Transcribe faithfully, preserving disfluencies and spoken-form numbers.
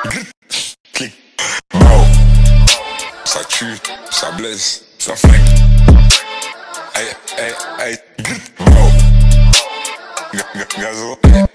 Clic. Bro. Ça tue, ça blesse, ça flingue. Aïe, aïe, aïe. Bro. Gazo.